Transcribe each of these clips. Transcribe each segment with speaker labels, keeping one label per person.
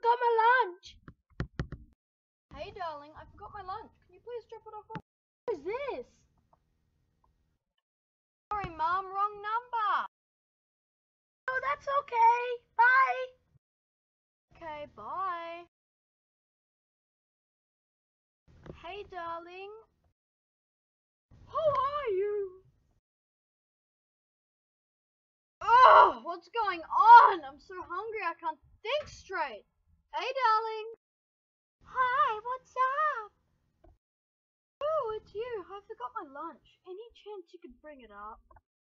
Speaker 1: forgot my lunch.
Speaker 2: Hey darling, I forgot my lunch. Can you please drop it off?
Speaker 1: What is this?
Speaker 2: Sorry Mum, wrong number.
Speaker 1: Oh, that's okay. Bye.
Speaker 2: Okay, bye. Hey darling.
Speaker 1: How are you?
Speaker 2: Oh, what's going on? I'm so hungry I can't think straight. Hey darling.
Speaker 1: Hi, what's up?
Speaker 2: Oh, it's you. I forgot my lunch. Any chance you could bring it up?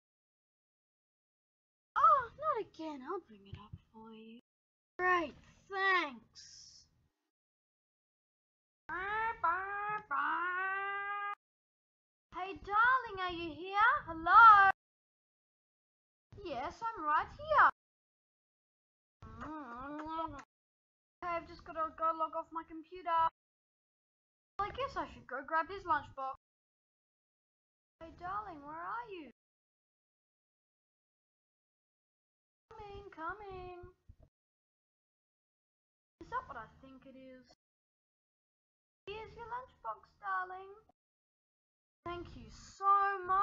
Speaker 1: Oh, not again. I'll bring it up for you.
Speaker 2: Great, thanks.
Speaker 1: Bye.
Speaker 2: Hey darling, are you here? Hello? Yes, I'm right here. Okay, I've just gotta go log off my computer. Well, I guess I should go grab his lunchbox. Hey darling, where are you? Coming. Is that what I think it is? Here's your lunchbox, darling. Thank you so much.